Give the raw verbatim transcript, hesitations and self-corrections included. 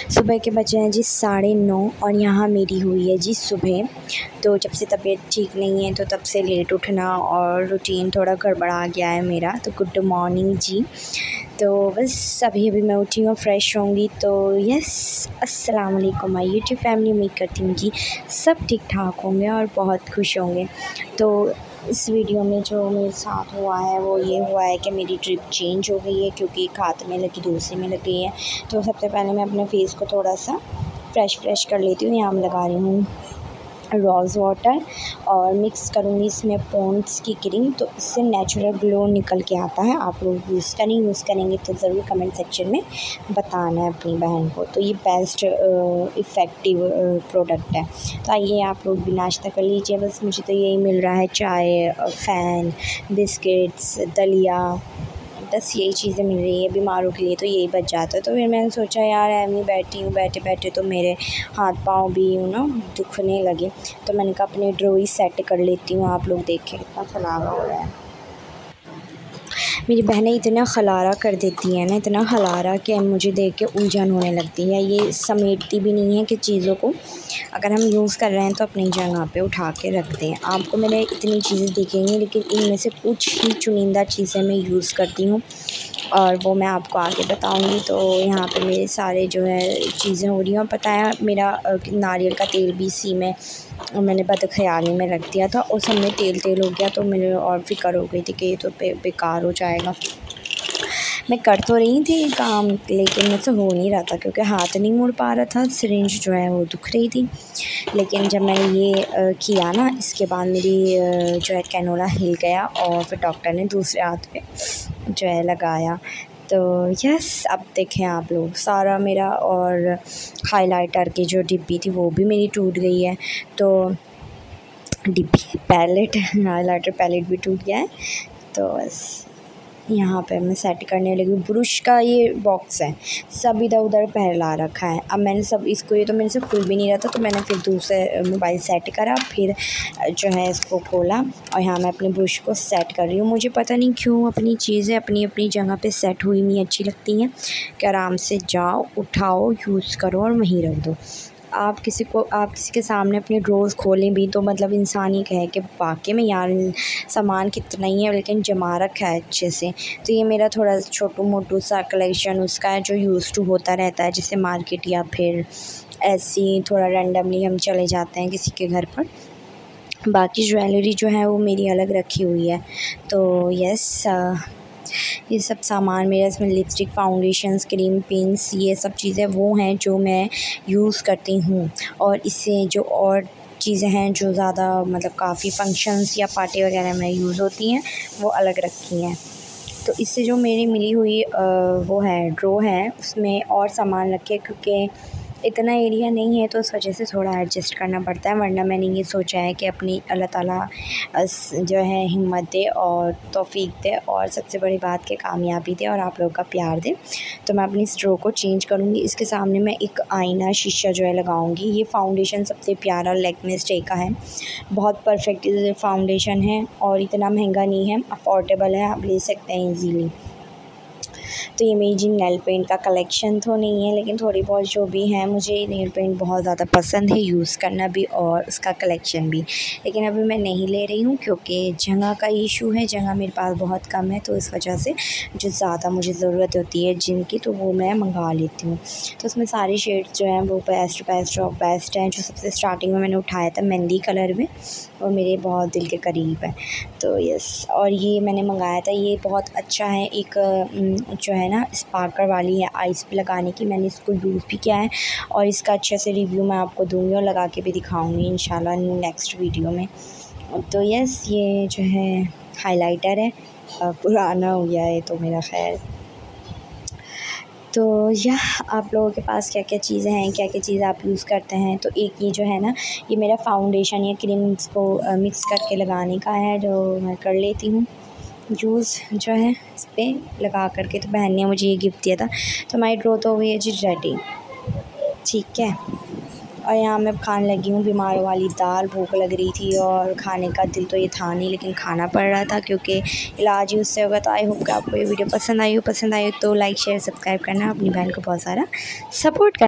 सुबह के बजे हैं जी साढ़े नौ और यहाँ मेरी हुई है जी सुबह। तो जब से तबीयत ठीक नहीं है तो तब से लेट उठना और रूटीन थोड़ा गड़बड़ा गया है मेरा। तो गुड मॉर्निंग जी। तो बस अभी अभी मैं उठी हूँ, फ्रेश होंगी। तो यस, अस्सलाम वालेकुम माय यूट्यूब फैमिली। उम्मीद करती हूँ कि सब ठीक ठाक होंगे और बहुत खुश होंगे। तो इस वीडियो में जो मेरे साथ हुआ है वो ये हुआ है कि मेरी ट्रिप चेंज हो गई है, क्योंकि एक हाथ में लगी दूसरे में लग गई है। तो सबसे पहले मैं अपने फेस को थोड़ा सा फ्रेश फ्रेश कर लेती हूँ। यहाँ मैं लगा रही हूँ रोज़ वाटर और मिक्स करूँगी इसमें पॉन्ड्स की क्रीम। तो इससे नेचुरल ग्लो निकल के आता है। आप लोग यूज़ करें यूज़ करेंगे तो ज़रूर कमेंट सेक्शन में बताना है अपनी बहन को। तो ये बेस्ट इफ़ेक्टिव प्रोडक्ट है। तो आइए आप लोग भी नाश्ता कर लीजिए। बस मुझे तो यही मिल रहा है, चाय, फ़ैन, बिस्किट्स, दलिया, बस यही चीज़ें मिल रही है। बीमारों के लिए तो यही बच जाता है। तो फिर मैंने सोचा यार एवं बैठी हूँ, बैठे बैठे तो मेरे हाथ पाँव भी यू नो दुखने लगे। तो मैंने कहा अपने ड्रोई सेट कर लेती हूँ। आप लोग देखें कितना फलावा हो रहा है। मेरी बहनें इतना खलारा कर देती हैं ना, इतना खलारा कि मुझे देख के उलझन होने लगती है। ये समेटती भी नहीं है कि चीज़ों को अगर हम यूज़ कर रहे हैं तो अपनी जगह पे उठा के रखते हैं। आपको मैंने इतनी चीज़ें दिखेंगी, लेकिन इनमें से कुछ ही चुनिंदा चीज़ें मैं यूज़ करती हूँ और वो मैं आपको आगे बताऊंगी। तो यहाँ पे मेरे सारे जो है चीज़ें हो रही हैं। और पता है मेरा नारियल का तेल भी इसी में मैंने बदख्याली में रख दिया था और सब में तेल तेल हो गया। तो मेरे और फ़िक्र हो गई थी कि ये तो बे, बेकार हो जाएगा। मैं कर तो रही थी काम, लेकिन मुझसे हो नहीं रहा था क्योंकि हाथ नहीं मुड़ पा रहा था। सिरिंज जो है वो दुख रही थी। लेकिन जब मैंने ये आ, किया ना, इसके बाद मेरी आ, जो है कैनोला हिल गया और फिर डॉक्टर ने दूसरे हाथ पे जो है लगाया। तो यस, अब देखें आप लोग, सारा मेरा और हाइलाइटर की जो डिब्बी थी वो भी मेरी टूट गई है। तो डिब्बी पैलेट हाइलाइटर पैलेट भी टूट गया है। तो बस यहाँ पे मैं सेट करने लगी। ब्रश का ये बॉक्स है, सब इधर उधर फैला रखा है। अब मैंने सब इसको, ये तो मेरे से खुल भी नहीं रहा था, तो मैंने फिर दूसरे मोबाइल सेट करा, फिर जो है इसको खोला और यहाँ मैं अपने ब्रश को सेट कर रही हूँ। मुझे पता नहीं क्यों अपनी चीज़ें अपनी अपनी जगह पे सेट हुई नहीं अच्छी लगती हैं कि आराम से जाओ, उठाओ, यूज़ करो और वहीं रख दो। आप किसी को आप किसी के सामने अपने ड्रॉर्स खोलें भी तो मतलब इंसान ही कहे कि वाकई में यार सामान कितना ही है, लेकिन जमा रखा है अच्छे से। तो ये मेरा थोड़ा छोटू मोटू सा कलेक्शन उसका है, जो यूज़ टू होता रहता है, जैसे मार्केट या फिर ऐसी थोड़ा रैंडमली हम चले जाते हैं किसी के घर पर। बाकी ज्वेलरी जो है वो मेरी अलग रखी हुई है। तो यस, ये सब सामान मेरा, इसमें लिपस्टिक, फाउंडेशंस, क्रीम, पिंस, ये सब चीज़ें वो हैं जो मैं यूज़ करती हूँ। और इससे जो और चीज़ें हैं जो ज़्यादा मतलब काफ़ी फंक्शंस या पार्टी वगैरह में यूज़ होती हैं, वो अलग रखी हैं। तो इससे जो मेरी मिली हुई वो है ड्रॉ है, उसमें और सामान रखे, क्योंकि इतना एरिया नहीं है तो उस वजह से थोड़ा एडजस्ट करना पड़ता है। वरना मैंने ये सोचा है कि अपनी अल्लाह ताला जो है हिम्मत दे और तौफीक दे और सबसे बड़ी बात कि कामयाबी दे और आप लोगों का प्यार दे। तो मैं अपनी स्ट्रो को चेंज करूँगी। इसके सामने मैं एक आईना शीशा जो है लगाऊँगी। ये फ़ाउंडेशन सबसे प्यारा लैक्मे स्टे का है, बहुत परफेक्ट फ़ाउंडेशन है और इतना महंगा नहीं है, अफोर्डेबल है, आप ले सकते हैं ईज़िली। तो ये मेरी जी नेल पेंट का कलेक्शन तो नहीं है, लेकिन थोड़ी बहुत जो भी है, मुझे नेल पेंट बहुत ज़्यादा पसंद है यूज़ करना भी और उसका कलेक्शन भी। लेकिन अभी मैं नहीं ले रही हूँ क्योंकि जगह का इशू है, जगह मेरे पास बहुत कम है। तो इस वजह से जो ज़्यादा मुझे ज़रूरत होती है जिनकी, तो वो मैं मंगा लेती हूँ। तो उसमें सारी शेड्स जो हैं वो बेस्ट बेस्ट और बेस्ट हैं। जो सबसे स्टार्टिंग में मैंने उठाया था मेहंदी कलर में, वो मेरे बहुत दिल के करीब है। तो यस, और ये मैंने मंगाया था, ये बहुत अच्छा है। एक जो है ना स्पार्कर वाली है आइज़ पे लगाने की, मैंने इसको यूज़ भी किया है और इसका अच्छे से रिव्यू मैं आपको दूँगी और लगा के भी दिखाऊँगी इंशाल्लाह नेक्स्ट वीडियो में। तो यस, ये जो है हाइलाइटर है, पुराना हो गया है तो मेरा खैर। तो यह आप लोगों के पास क्या क्या चीज़ें हैं, क्या क्या चीज़ें आप यूज़ करते हैं। तो एक ये जो है ना, ये मेरा फाउंडेशन या क्रीम्स को मिक्स करके लगाने का है, जो मैं कर लेती हूँ यूज़ जो है इस पर लगा करके। तो बहन ने मुझे ये गिफ्ट दिया था। तो हमारी ड्रॉ तो हुई है जी रेडी, ठीक है। और यहाँ मैं खाने लगी हूँ बीमारों वाली दाल। भूख लग रही थी और खाने का दिल तो ये था नहीं, लेकिन खाना पड़ रहा था क्योंकि इलाज ही उससे होगा। तो आई होप कि आपको ये वीडियो पसंद आई हो पसंद आई हो तो लाइक शेयर सब्सक्राइब करना, अपनी बहन को बहुत सारा सपोर्ट करना।